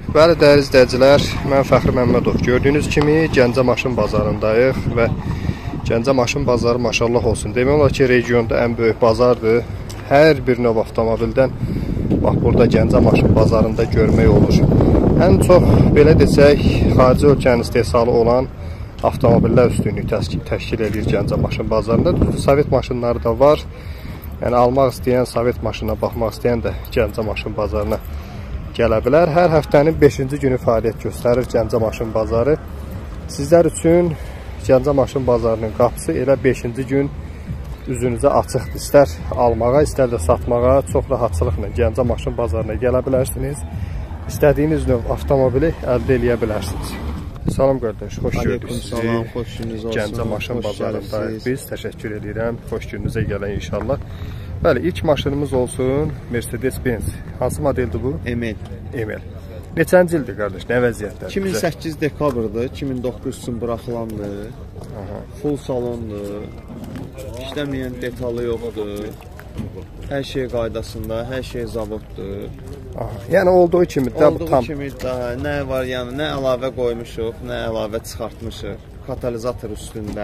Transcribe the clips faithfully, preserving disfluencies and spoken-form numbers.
Bəli, dəyərli izləyicilər, mən Fəxri Məmmədov. Gördüyünüz kimi Gəncə maşın bazarındayıq və Gəncə maşın bazarı maşallah olsun. Demək olar ki, regionda ən böyük bazardır. Hər bir növ avtomobildən bax burada Gəncə maşın bazarında görmək olur. Ən çox belə desək, xarici ölkənin istehsalı olan avtomobillər üstünlüyü təşkil edir Gəncə maşın bazarında. Sovet maşınları da var. Yəni almaq istəyən, Sovet maşınına baxmaq istəyən də Gəncə maşın bazarına gələ bilər. Hər həftənin beşinci günü fəaliyyət göstərir Gəncə maşın bazarı. Sizlər üçün Gəncə maşın bazarının qapısı elə beşinci gün üzünüzə açıqdır. İstər almağa, istər də satmağa çox rahatçılıqla Gəncə maşın bazarına gələ bilərsiniz. İstədiyiniz növ avtomobili əldə edə bilərsiniz. Salam qardaş, xoş gördük sizi. Salam, xoş gününüz olsun. Gəncə maşın bazarındayıq biz. Təşəkkür edirəm. Xoş gününüzə gələn inşallah. Bəli, ilk maşınımız olsun Mercedes-Benz. Hansı modeldir bu? M L. M L. Neçənci ildir qardaş? Nə vəziyyətdə? iki min səkkiz dekabrdır. iki min doqquz üçün buraxılandır. Full salondur. İşləməyən detalı yoxdur. Hər şey qaydasında, hər şey zavoddur. Aha. Yəni olduğu kimi də olduğu bu tam kimi də nə var, yəni nə əlavə qoymuşuq, nə əlavə çıxartmışıq. Katalizator üstündə.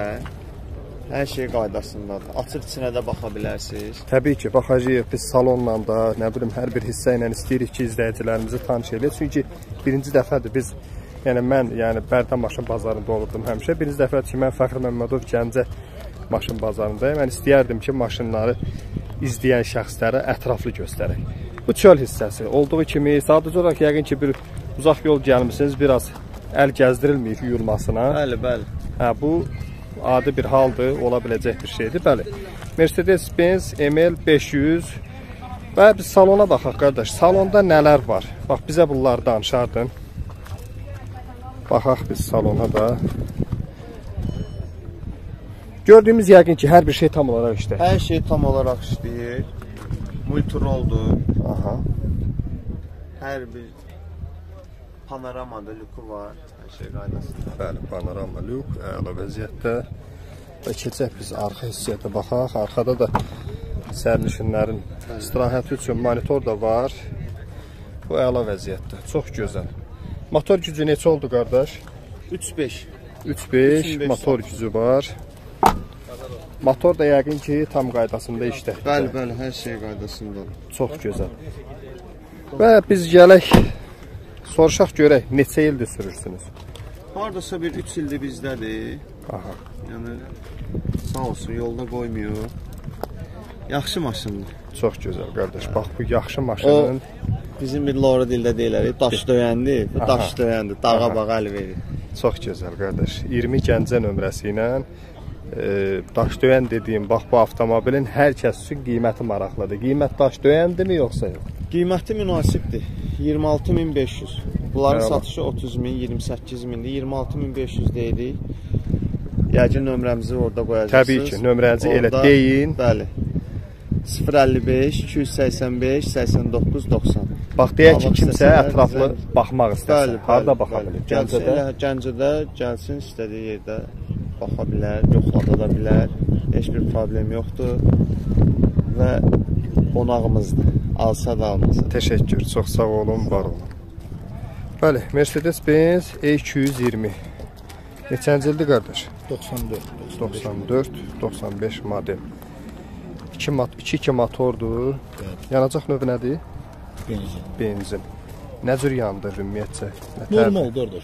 Hər şey qaydasındadır. Açıq içinə də baxa bilərsiniz. təbii ki, baxacağıq biz salonla da, nə bilim hər bir hissə ilə istəyirik ki, izləyicilərimizi tanış edək. Çünki birinci dəfədir biz, yəni mən, yəni Bərdə maşın bazarında olurdum həmişə. Birinci dəfədir ki, mən Fəxri Məmmədov Gəncə maşın bazarındayım. Mən istəyərdim ki, maşınları izləyən şəxslərə ətraflı göstərək. Bu çöl hissəsi olduğu kimi, sadəcə olaraq yəqin ki, bir uzaq yol gəlmişsiniz, biraz əl gəzdirilməyib yuyulmasına. Bəli, bəli. Hə, bu adi bir haldır, ola biləcək bir şeydir. Bəli, Mercedes-Benz M L beş yüz və biz salona baxaq qardaş. Salonda nələr var? Bax, bizə bunları danışardın. Baxaq biz salona da. Gördüyümüz yəqin ki, hər bir şey tam olaraq işləyir. Hər şey tam olaraq işləyir. Multiroldur. Aha. Hər bir panoramada lüku var. Hər şey qaydasında. Bəli, panorama lük, əla vəziyyətdə. Və keçək biz arxa hissəyə baxaq. Arxada da sərnişinlərin istirahəti üçün monitor da var. Bu əla vəziyyətdə. Çox gözəl. Motor gücü neçə oldu qardaş? üç beş. üç beş motor gücü var. Motor da yəqin ki, tam qaydasında işləyir. Bəli, bəli, hər şey qaydasındadır. Çox gözəl. Və biz gələk, soruşaq görək, neçə ildir sürürsünüz? Haradasa bir üç ildir bizdədir. Aha. Yəni, sağ olsun, yolda qoymuyor. Yaxşı maşındır. Çox gözəl, qardaş. Bax, bu yaxşı maşının... O, bizim bir lora dildə deyilərik, daş döyəndir. Bu daş döyəndir, dağa bağa əl verir. Çox gözəl, qardaş. iyirmi Gəncə nömrəsi ilə e, daş döyən dediyim, bax, bu avtomobilin hər kəs üçün qiyməti maraqlıdır. Qiymət daş döyəndirmi, yoxsa yox? Qiyməti münasibdir. iyirmi altı min beş yüz. Bunların Bəli. satışı otuz min, iyirmi səkkiz mindir. iyirmi altı min beş yüz deyirik. Yəqin nömrəmizi orada qoyacaqsınız. Təbii ki, nömrənizi elə deyin. Bəli. sıfır əlli beş, iki yüz səksən beş, səksən doqquz, doxsan. Bax, deyək ki, kimsə ətraflı baxmaq istəsin. Harada baxa bilir? Gəncədə? Gəncədə gəlsin, istədiyi yerdə baxa bilər, yoxlada da bilər. Heç bir problem yoxdur. Və qonağımızdır. Alsa da almasa. Təşəkkür, çox sağ olun, var olun. Bəli, Mercedes-Benz E iki yüz iyirmi. Neçənci ildir qardaş? doxsan dörd. doxsan dörd, doxsan beş model. iki iki motordur. Yanacaq növü nədir? Benzin. Benzin. Nə cür yandı ümumiyyətcə? Normal qardaş.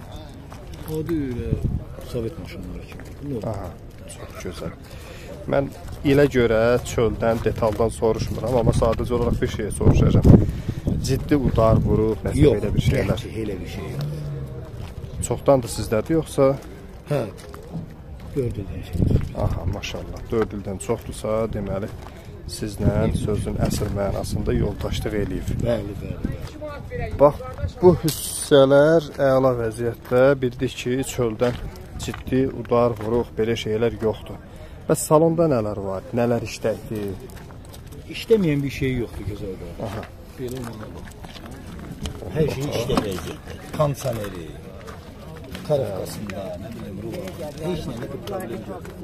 Adi elə Sovet maşınları kimi. Aha, çox gözəl. Mən ilə görə çöldən, detaldan soruşmuram, amma sadəcə olaraq bir şey soruşacağam. Ciddi udar vurub, məsələ yox, elə bir şeylər. Yox, elə bir şey yox. Çoxdandır sizlərdə, yoxsa? Hə, dörd ildən şey. Aha, maşallah. dörd ildən çoxdursa, deməli, sizlə sözün əsl mənasında yoldaşlıq eləyib. Bəli, bəli, bəli. Bax, bu hissələr əla vəziyyətdə, bildik ki, çöldən ciddi udar vuruq, belə şeylər yoxdur. Bəs salonda nələr var, nələr işləkdir? İşləməyən bir şey yoxdur gözəl qardaş. Aha. Belə olmalı. Hər şey işlə vəziyyətdə. Konsaneri, karafkasında, nə bilim, ruh, heç nə bir problem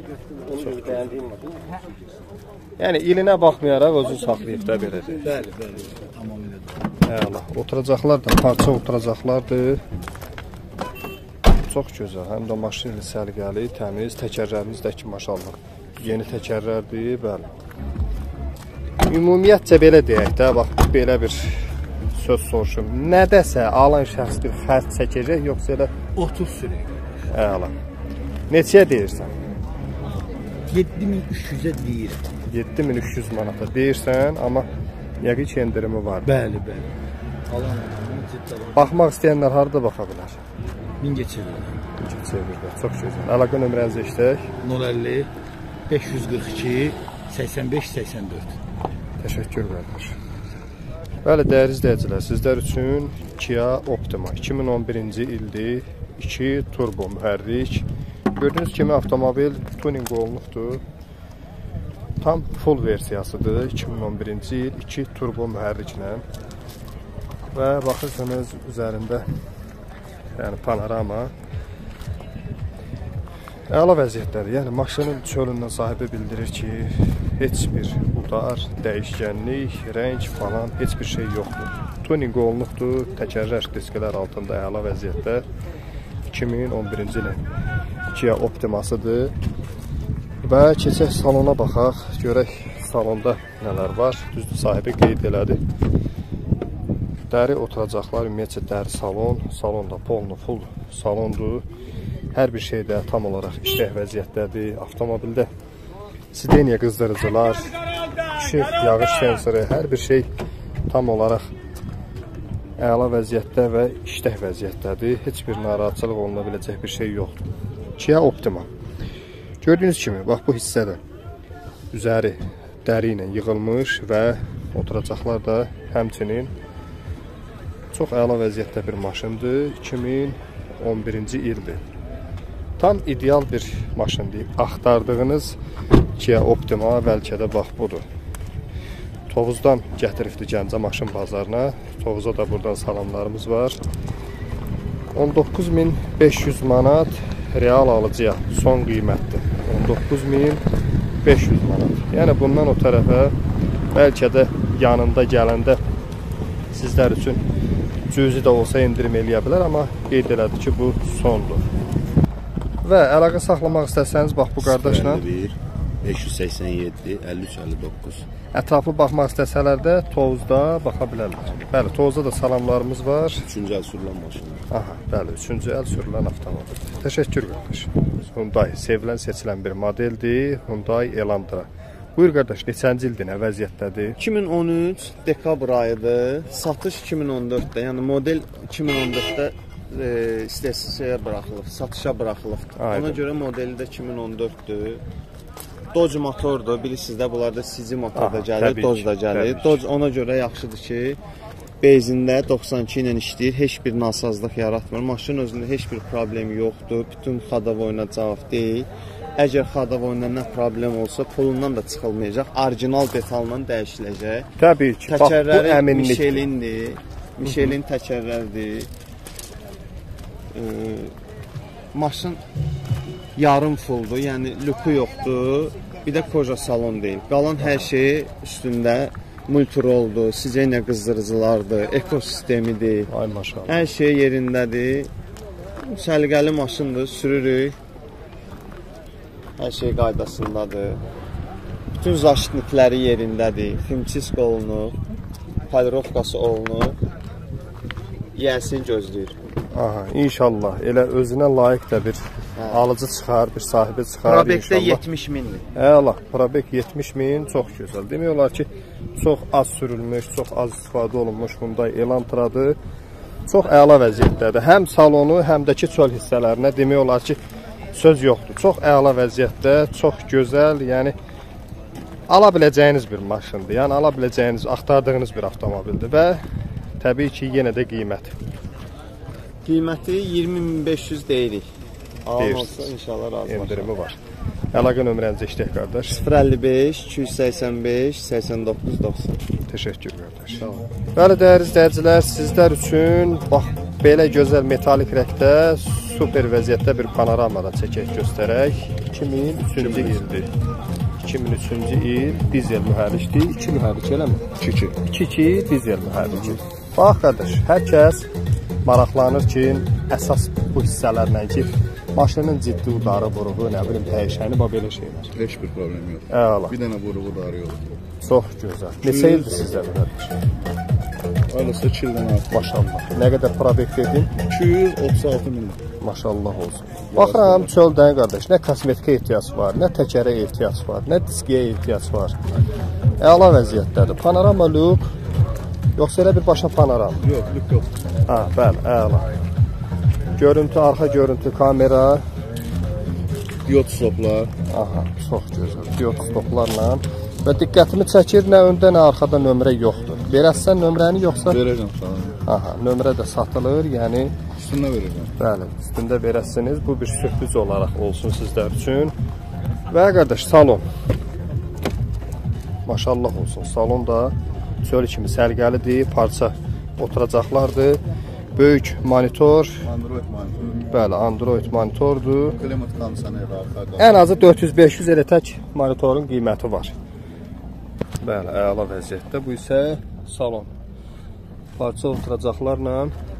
yoxdur. Yəni, ilinə baxmayaraq özün saxlayıb da belədir. Bəli, bəli, tamamilə. Əla. Oturacaqlar da parça oturacaqlardır. Çox gözəl. Həm də maşın səliqəli, təmiz. Təkərlərimiz də ki, maşallah. Yeni təkərlərdir, bəli. Ümumiyyətcə belə deyək də, bax, belə bir söz soruşum. Nədəsə alan şəxs bir xərc çəkəcək, yoxsa elə otuz sürək. Əla. Neçəyə deyirsən? yeddi min üç yüzə deyirəm. yeddi min üç yüz manata deyirsən, amma yəqin ki, endirimi var. Bəli, bəli. Alan adamın Baxmaq istəyənlər harada baxa bilər? Mingəçevirdə. Mingəçevirdə, çox gözəl. Əlaqə nömrənizi işlək. nol əlli beş yüz qırx iki səksən beş səksən dörd. Təşəkkür qardaş. Bəli, dəyərli izləyicilər, sizlər üçün Kia Optima iki min on birinci ildir, iki turbo mühərrik. Gördüyünüz kimi avtomobil tuning olunubdur. Tam full versiyasıdır, iki min on birinci il, iki turbo mühərriklə. Və baxırsanız üzərində yəni panorama. Əla vəziyyətləri, yəni maşının çölündən sahibi bildirir ki, heç bir udar, dəyişkənlik, rəng falan, heç bir şey yoxdur. Tuning olunubdur, təkərlər disklər altında əla vəziyyətdə. iki min on birinci ilin Kia Optimasıdır. Və keçək salona baxaq, görək salonda nələr var. Düzdür, sahibi qeyd elədi. Dəri oturacaqlar, ümumiyyətcə dəri salon, salonda polnu full salondur. Hər bir şeydə tam olaraq işlək vəziyyətdədir. Avtomobildə sideniya qızdırıcılar, işıq, yağış sensoru, hər bir şey tam olaraq əla vəziyyətdə və işlək vəziyyətdədir. Heç bir narahatçılıq oluna biləcək bir şey yoxdur. Kia Optima. Gördüyünüz kimi, bax bu hissədə üzəri dəri ilə yığılmış və oturacaqlar da həmçinin çox əla vəziyyətdə bir maşındır. iki min on birinci ildir. Tam ideal bir maşın deyib. Axtardığınız Kia Optima bəlkə də bax budur. Tovuzdan gətiribdir Gəncə maşın bazarına. Tovuza da buradan salamlarımız var. on doqquz min beş yüz manat real alıcıya son qiymətdir. on doqquz min beş yüz manat. Yəni bundan o tərəfə bəlkə də yanında gələndə sizlər üçün cüzi də olsa endirim eləyə bilər, amma qeyd elədi ki, bu sondur. Və əlaqə saxlamaq istəsəniz, bax bu qardaşla beş yüz səksən yeddi əlli üç əlli doqquz. Ətraflı baxmaq istəsələr də Tovuzda baxa bilərlər. Bəli, Tovuzda da salamlarımız var. Üçüncü əl sürülən maşın. Aha, bəli, üçüncü əl sürülən avtomobil. Təşəkkür qardaş. Hyundai sevilən, seçilən bir modeldir. Hyundai Elantra. Buyur qardaş, neçənci ildir, nə vəziyyətdədir? iki min on üç dekabr ayıdır. Satış iki min on dörddə. Yəni model iki min on dörddə e, istəsəyə buraxılıb, satışa buraxılıbdır. Aydın. Ona görə modeli də iki min on dörddür. Dodge motordur. Bilirsiniz də bunlarda C Z motor da gəlir, Dodge da gəlir. Dodge ona görə yaxşıdır ki, benzində doxsan iki ilə işləyir, heç bir nasazlıq yaratmır. Maşının özündə heç bir problemi yoxdur. Bütün xadavoyuna cavab deyil. Əgər xadavoyuna nə problem olsa, pulundan da çıxılmayacaq. Orijinal detalla dəyişiləcək. Təbii ki, bax bu əminlikdir. Michelindir. Michelin təkərlərdir. Ee, maşın yarım fulldur, yəni lüku yoxdur. Bir də koja salon deyil. Qalan hər şey üstündə multiroldur, sideniya qızdırıcılardır, ekosistemidir. Ay maşallah. Hər şey yerindədir. Səliqəli maşındır, sürürük. Hər şey qaydasındadır. Bütün zaşitnikləri yerindədir. Ximçisk olunur, polirovkası olunur. Yəsin gözləyir. Aha, inşallah elə özünə layiq da bir hə. Alıcı çıxar, bir sahibi çıxar Probekdə inşallah. yetmiş mindir. Əla, probek yetmiş min, çox gözəl. Demək olar ki, çox az sürülmüş, çox az istifadə olunmuş Hyundai Elantra'dır. Çox əla vəziyyətdədir. Həm salonu, həm də ki çöl hissələrinə demək olar ki, söz yoxdur. Çox əla vəziyyətdə, çox gözəl, yəni ala biləcəyiniz bir maşındır. Yəni ala biləcəyiniz, axtardığınız bir avtomobildir və təbii ki, yenə də qiyməti. Qiyməti iyirmi min beş yüz deyirik. Alan olsa inşallah razı endirimi var. Əlaqə nömrənizi işlək qardaş. sıfır əlli beş iki yüz səksən beş səksən doqquz doxsan. Təşəkkür qardaş. Sağ olun. Bəli, dəyərli izləyicilər, sizlər üçün bax belə gözəl metalik rəngdə super vəziyyətdə bir panoramada çəkək göstərək. iki min üçüncü ildir. iki min üçüncü il dizel mühərrikdir. iki mühərrik eləmi? iki iki. iki iki dizel mühərriki. Bax qardaş, hər kəs maraqlanır ki, əsas bu hissələrlə ki, maşının ciddi udarı, vuruğu, nə bilim, dəyişəni, bax belə şeylər. Heç bir problem yox. Əla. Bir dənə vuruğu darı yoxdur. Çox gözəl. Neçə ildir sizdə bu qardaş? Ailası iki ildən artıq. Maşallah. Nə qədər probek dedin? iki yüz otuz altı min. Maşallah olsun. Baxıram çöldən qardaş, nə kosmetika ehtiyac var, nə təkərə ehtiyac var, nə diskiyə ehtiyac var. Əla vəziyyətdədir. Panorama lük, yoxsa elə bir başa panoram? Yox, lük yox. Ha, bəli, əla. Görüntü, arxa görüntü, kamera. Diod stoplar. Aha, çox gözəl. Diod stoplarla. Və diqqətimi çəkir, nə öndə, nə arxada nömrə yoxdur. Verəsən nömrəni yoxsa? Verəcəm sana. Aha, nömrə də satılır, yəni Üstündə verəcəm. bəli, üstündə verəsiniz. Bu bir sürpriz olaraq olsun sizlər üçün. Və qardaş, salon. Maşallah olsun. Salon da çöl kimi sərgəlidir, parça oturacaqlardır. Böyük monitor. Android monitor. Bəli, Android monitordur. Klimat kondisioner arxada. Ən azı dörd yüz beş yüz elə tək monitorun qiyməti var. Bəli, əla vəziyyətdə. Bu isə salon. Parça oturacaqlarla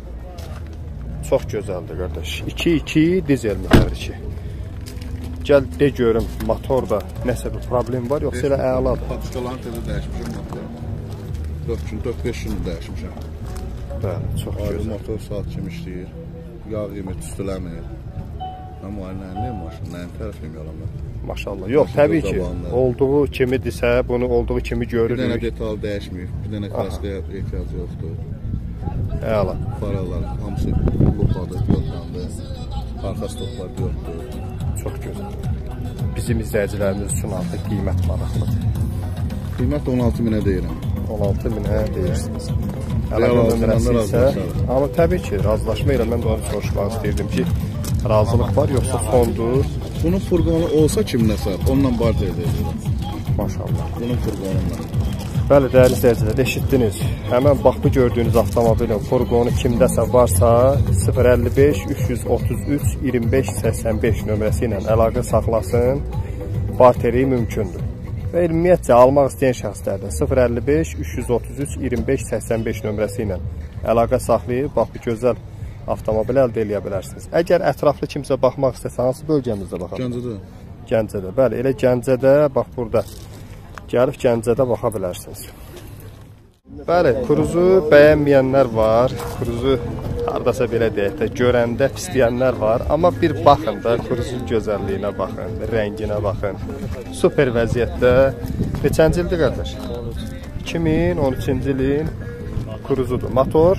çox gözəldir qardaş. iki iki dizel mühərriki. Gəl de görüm motorda nəsə bir problem var, yoxsa elə əladır. Patikalarını təzə dəyişmişəm motor. dörd gün, dörd beş gün dəyişmişəm. Bəli, çox Ayrı gözəl. motor saat kimi işləyir. Yağ qiymət üstüləmir. Mən müayinəliyim maşın, nəyin tərəfim yalanlar. Maşallah. Yox, təbii ki, olduğu kimidirsə, bunu olduğu kimi Bir dənə görürük. detal dəyişməyib, bir dənə kaskaya ehtiyac yoxdur. Əla. Faralar, hamısı lupadır, diyotlandır. Arxa stoplar diyotdur. Çox gözəl. Bizim izləyicilərimiz üçün artıq qiymət maraqlıdır. Qiymət on altı minə deyirəm. on altı minə deyirsiniz. Real Əlaqə alsın, nömrəsi onlar isə, razılaşarıq. amma təbii ki, razılaşma ilə mən də onu soruşmaq istəyirdim ki, razılıq var, yoxsa sondur? Bunun furqonu olsa kimləsə, onunla barter edəcək. Maşallah. Bunun furqonundan. Bəli, dəyərli izləyicilər, eşitdiniz. Həmən bax bu gördüyünüz avtomobilin furqonu kimdəsə varsa sıfır əlli beş üç yüz otuz üç iyirmi beş səksən beş nömrəsi ilə əlaqə saxlasın, barteri mümkündür. Və ümumiyyətcə almaq istəyən şəxslərdən sıfır əlli beş üç yüz otuz üç iyirmi beş səksən beş nömrəsi ilə əlaqə saxlayıb, bax bu gözəl avtomobil əldə edə bilərsiniz. Əgər ətraflı kimsə baxmaq istəsə, hansı bölgəmizdə baxaq? Gəncədə. Gəncədə. Bəli, elə Gəncədə, bax burada gəlib Gəncədə baxa bilərsiniz. Bəli, Cruzu bəyənməyənlər var. Cruzu hardasa belə deyək də, görəndə pisləyənlər var. Amma bir baxın da, Cruzun gözəlliyinə baxın, rənginə baxın. Super vəziyyətdə. Neçənci ildir qardaş? iki min on üçüncü ilin Cruzudur. Motor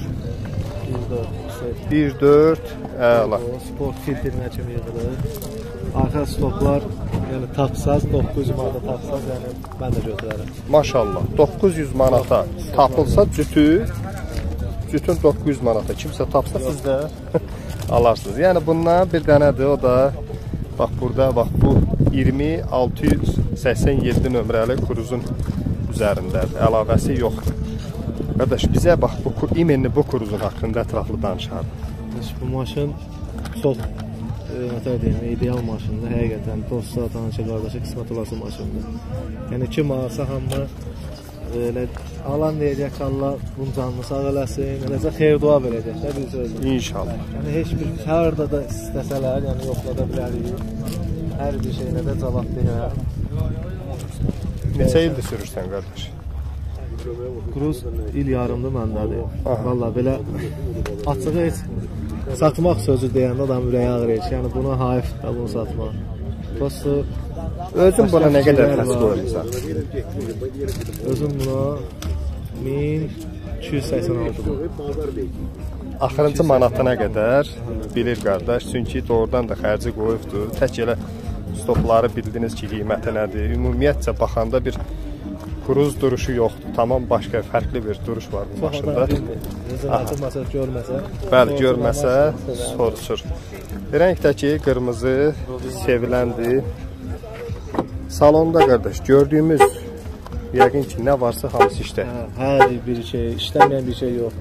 bir dörd, əla. Sport filtrinə kimi yığılır. Arxa stoplar, yəni tapsaz, doqquz yüz manata tapsaz, yəni mən də götürərəm. Maşallah, doqquz yüz manata tapılsa cütü, cütün doqquz yüz manata kimsə tapsa siz də alarsınız. Yəni bundan bir dənədir, o da bax burada, bax bu iyirmi altı yüz səksən yeddi nömrəli Cruzun üzərindədir, əlavəsi yoxdur. Qardaş, bizə bax bu imenli bu Cruzun haqqında ətraflı danışardı. Bu maşın çox nətər deyim, ideal maşındır, həqiqətən dosta, tanışı, qardaşı qismət olası maşındır. Yəni kim alsa hamı elə alan deyəcək ki, Allah bunun canını sağ eləsin, eləcə xeyir dua verəcək də bir sözlə. İnşallah. Yəni heç bir harda da istəsələr, yəni yoxlada bilərik. Hər bir şeylə də cavab deyirəm. Neçə ildir sürürsən qardaş? Cruz il yarımdır məndədir. Valla belə açığı heç satmaq sözü deyəndə adam ürəyi ağrıyır. Yəni buna hayfdır bunu satmaq. Prosto Özün buna nə qədər təs qoyursan? özüm buna min iki yüz səksən altı man. Axırıncı manatına qədər bilir qardaş, çünki doğrudan da xərci qoyubdur. Tək elə stopları bildiniz ki, qiyməti nədir. Ümumiyyətcə baxanda bir Cruz duruşu yoxdur. Tamam başqa fərqli bir duruş var bu maşında. Açılmasa, görməsə. Bəli, görməsə soruşur. Rəngdəki qırmızı seviləndir. Salonda qardaş gördüyümüz yəqin ki, nə varsa hamısı işdə. Hər bir şey, işləməyən bir şey yox.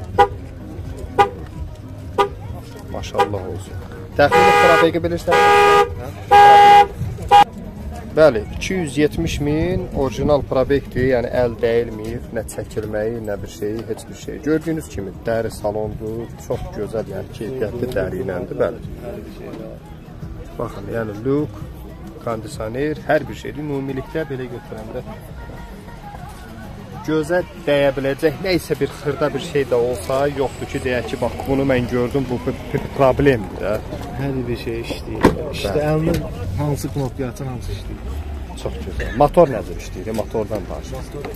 Maşallah olsun. Təxmini probegi bilirsən? Bəli, iki yüz yetmiş min orijinal probekdir, yəni əl dəyilməyib, nə çəkilməyi, nə bir şey, heç bir şey. Gördüyünüz kimi dəri salondur, çox gözəl, yəni keyfiyyətli dəri iləndir, bəli. Baxın, yəni lük, kondisioner, hər bir şeydir. Ümumilikdə belə götürəndə gözə dəyə biləcək, nəysə bir xırda bir şey də olsa, yoxdur ki, deyək ki, bax, bunu mən gördüm, bu problemdir də. Hər bir şey işləyir. İşte əlinin hansı knopka açan, hansı işləyir. Çox gözəl. Motor nədir işləyir? Motordan danışır.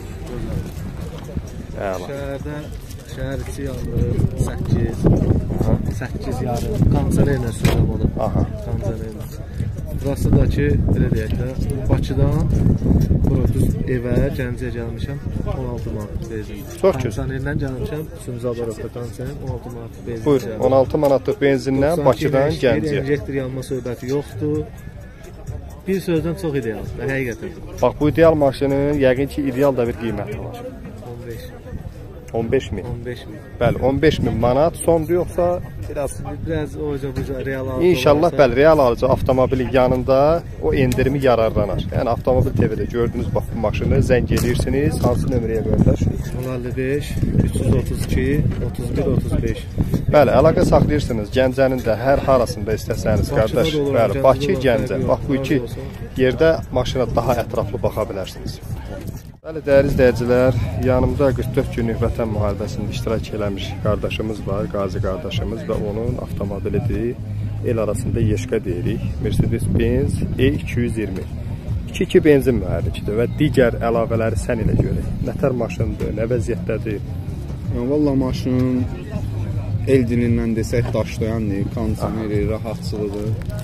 Şəhərdə, şəhər içi yandır, səkkiz, səkkiz yarım, kondisionerlə sürəm onu. Aha. Kondisionerlə. Burası da ki, belə deyək də, Bakıdan bura düz evə, Gəncəyə gəlmişəm, on altı manat benzin. Çox gözəl. Kondisionerlə gəlmişəm, Sümzabarovda kondisioner, on altı manat benzin. Buyur, on altı manatlıq benzinlə Bakıdan Gəncəyə. Injektor yanma söhbəti yoxdur. Bir sözdən çox idealdır, həqiqətən. Bax, bu ideal maşının yəqin ki, ideal da bir qiyməti var. on beş. on beş min. on beş min. Bəli, on beş min manat sondur yoxsa biraz biraz oca buca real alıcı. İnşallah bəli, real alıcı avtomobilin yanında o endirimi yararlanar. Yəni avtomobil T V-də gördüyünüz bax bu maşını zəng edirsiniz, hansı nömrəyə göndərirsiniz? on əlli beş, üç yüz otuz iki, otuz bir, otuz beş. Bəli, əlaqə saxlayırsınız. Gəncənin də hər harasında istəsəniz, qardaş. Bəli, Bakı, Gəncə. Bax bu iki yerdə maşına daha ətraflı baxa bilərsiniz. Bəli, dəyərli izləyicilər, yanımda qırx dörd günlük vətən müharibəsində iştirak eləmiş qardaşımız var, Qazi qardaşımız və onun avtomobilidir. El arasında Yeşka deyirik, Mercedes-Benz E iki yüz iyirmi. iki iki benzin mühərrikidir və digər əlavələri sən ilə görək. Nətər maşındır, nə vəziyyətdədir? Valla maşın el dilindən desək daşlayandır, kondisioneri, rahatçılığı.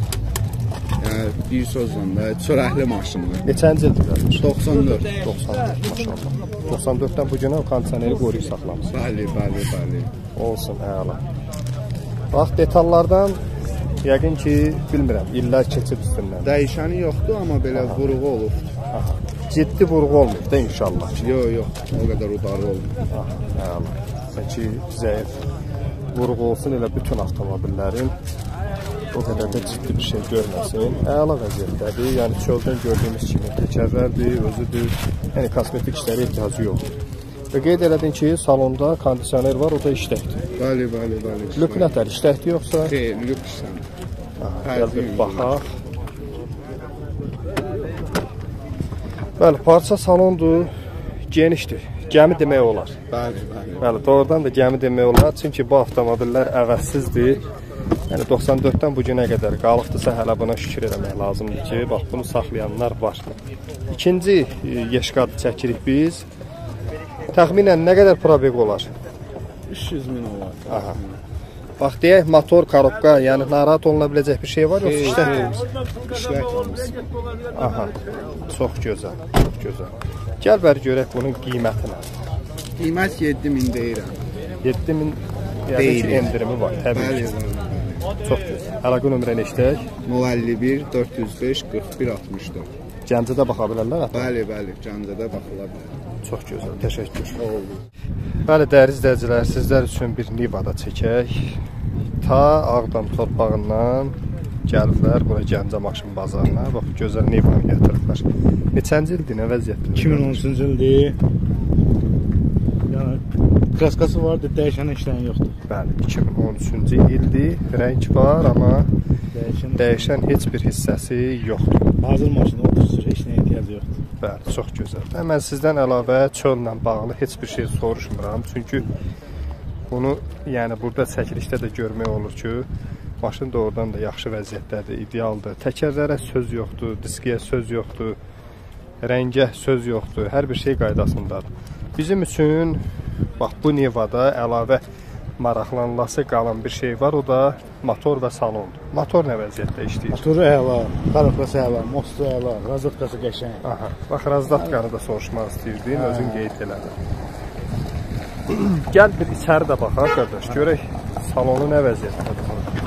Yəni, bir sözlə də çörəkli maşındır. Neçənci ildir gəlmiş? doxsan dörd. doxsan dörd, maşallah. doxsan dörddən bu günə o kondisioneri qoruyub saxlamış. Bəli, bəli, bəli. Olsun, əla. Bax, detallardan yəqin ki, bilmirəm, illər keçib üstündən. Dəyişəni yoxdur, amma belə vuruğu olur. Aha. Ciddi vuruğu olmayıb da inşallah. Yox, yox, o qədər udarı olmur. Əla. Peki, zəif vuruğu olsun elə bütün avtomobillərin. O qədər də ciddi bir şey görməsin. Əla vəziyyətdədir. Yəni çöldən gördüyümüz kimi təkərlərdir, özüdür. Yəni kosmetik işlərə ehtiyacı yoxdur. Və qeyd elədin ki, salonda kondisioner var, o da işləkdir. Bəli, bəli, bəli. Lük nətər, işləkdir yoxsa? Xeyr, lük işləm. Gəl bir baxaq. Bəli, parça salondur, genişdir. Gəmi demək olar. Bəli, bəli. Bəli, doğrudan da gəmi demək olar. Çünki bu avtomobillər əvəzsizdir. Yəni doxsan dörddən bu günə qədər qalıqdırsa hələ buna şükür eləmək lazımdır ki, bax bunu saxlayanlar var. İkinci Yeşkadı çəkirik biz. Təxminən nə qədər probek olar? üç yüz min olar. Aha. Bax deyək, motor, korobka, yəni narahat oluna biləcək bir şey var yoxsa işlətdirimiz? İşlətdirimiz. Aha, çox gözəl, çox gözəl. Gəl bəri görək bunun qiyməti nədir? Qiymət yeddi min deyirəm. yeddi min yəni ki, endirimi var, təbii ki. Çox gözəl. Əlaqə nömrəni işlək. nol əlli bir, dörd yüz beş, qırx bir, altmış dörd. Gəncədə baxa bilərlər? Bəli, bəli, Gəncədə baxıla bilər. Çox gözəl, təşəkkür. Oldu. Bəli, dəyərli izləyicilər, sizlər üçün bir Nivada çəkək. Ta Ağdam torpağından gəliblər bura Gəncə maşın bazarına. Bax, gözəl Nivanı gətiriblər. Neçənci ildir, nə vəziyyətdir? iki min on üçüncü ildir. Yəni, kraskası vardır, dəyişən işləyən yoxdur. Bəli, iki min on üçüncü ildir, rəng var, amma dəyişən, dəyişən heç bir hissəsi yoxdur. Hazır maşın otuz sürə, heç nəyə ehtiyacı yoxdur. Bəli, çox gözəl. Mən sizdən əlavə çölla bağlı heç bir şey soruşmuram. Çünki bunu, yəni burada çəkilişdə də görmək olur ki, maşın doğrudan da yaxşı vəziyyətdədir, idealdır. Təkərlərə söz yoxdur, diskiyə söz yoxdur, rəngə söz yoxdur, hər bir şey qaydasındadır. Bizim üçün, bax bu Nivada əlavə maraqlanılası qalan bir şey var, o da motor və salondur. Motor nə vəziyyətdə işləyir? Motoru əla, karoflası əla, mostu əla, razdatkası qəşəng. Aha, bax razdatkanı da soruşmaq istəyirdim, özün qeyd elədin. Gəl bir içəri də baxaq, qardaş, görək salonu nə vəziyyətdədir.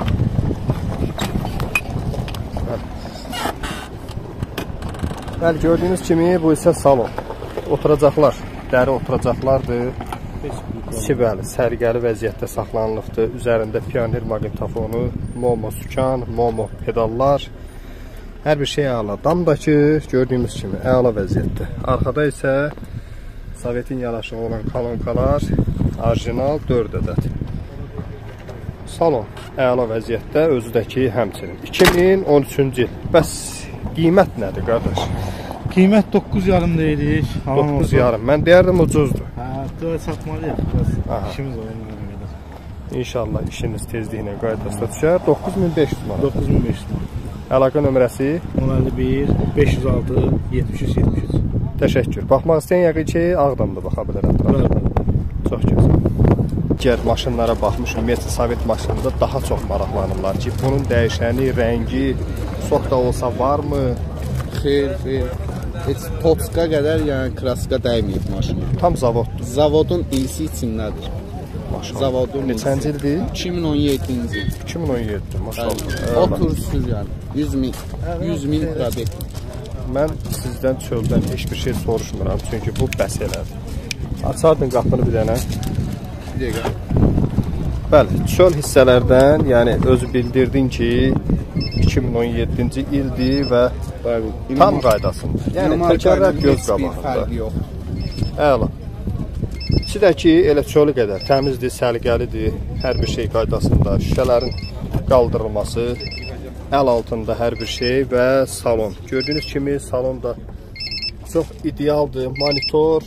Bəli, gördüyünüz kimi bu isə salon. Oturacaqlar, dəri oturacaqlardır. İçi bəli, sərgəli vəziyyətdə saxlanılıbdır. Üzərində pioner maqnitofonu, Momo sükan, Momo pedallar. Hər bir şey əla. Damdakı gördüyümüz kimi əla vəziyyətdə. Arxada isə Sovetin yanaşı olan kolonkalar orijinal dörd ədəd. Salon əla vəziyyətdə, özüdəki həmçinin. iki min on üçüncü il. Bəs qiymət nədir qardaş? Qiymət doqquz yarım deyirik. doqquz yarım. Mən deyərdim ucuzdur. Hə, dörd satmalıyıq. Biraz Aha. işimiz var onunla qədər. İnşallah işiniz tezliklə qaydasına düşər. doqquz min beş yüz manat. doqquz min beş yüz manat. Əlaqə nömrəsi on əlli bir beş yüz altı yetmiş üç yetmiş üç. təşəkkür. Baxmaq istəyən yəqin ki, Ağdamda baxa bilər ətrafına. Çox gözəl. Digər maşınlara baxmışım, ümumiyyətlə Sovet maşınında daha çox maraqlanırlar ki, bunun dəyişəni, rəngi çox da olsa varmı? Xeyr, xeyr. Heç Totska qədər, yəni kraska dəyməyib maşına. Tam zavoddur. Zavodun ilsi içindədir. Maşallah. Zavodun Neçənci ildir? iki min on yeddinci il. iki min on yeddi, maşallah. Otur sür yəni. yüz min. yüz min probek. Mən sizdən çöldən heç bir şey soruşmuram, çünki bu bəs elədir. Açardın qapını bir dənə. Bir dəqiqə. Bəli, çöl hissələrdən, yəni özü bildirdin ki, iki min on yeddinci ildir və Bəli. tam qaydasında. Yəni təkərlər göz qabağında. Fərqi yox. Əla. İçidəki elə çölü qədər təmizdir, səliqəlidir, hər bir şey qaydasında. Şüşələrin qaldırılması, əl altında hər bir şey və salon. Gördüyünüz kimi salon da çox idealdır. Monitor,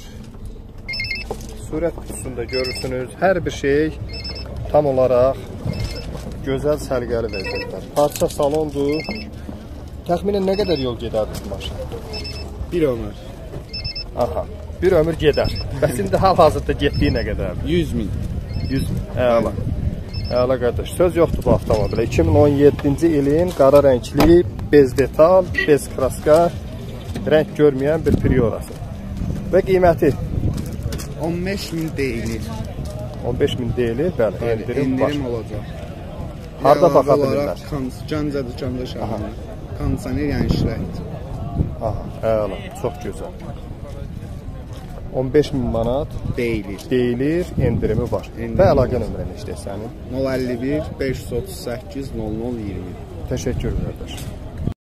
sürət qutusunda görürsünüz. Hər bir şey tam olaraq gözəl, səliqəli vəziyyətdə. Parça salondur. Təxminən nə qədər yol gedərdi bu maşın? Bir ömür. Aha, bir ömür gedər. Bəs indi hal-hazırda getdiyi nə qədərdir? yüz min. yüz min. Əla. Əla qardaş. Söz yoxdur bu avtomobilə. iki min on yeddinci ilin qara rəngli, bez detal, bez kraska, rəng görməyən bir Priorası. Və qiyməti on beş min deyilir. on beş min deyilir. Bəli, Bəli, endirim var. endirim olacaq. Harda Əlavə baxa olaraq bilirlər? Kans- Gəncə dükanda şəhərində. Kondisioner yəni işləyir. Aha, əla. Çox gözəl. on beş min manat Deyilir. deyilir, endirimi var. Endirim Və əlaqə var. nömrəni işləyir sənin. nol əlli bir beş yüz otuz səkkiz nol nol iyirmi. Təşəkkür qardaş.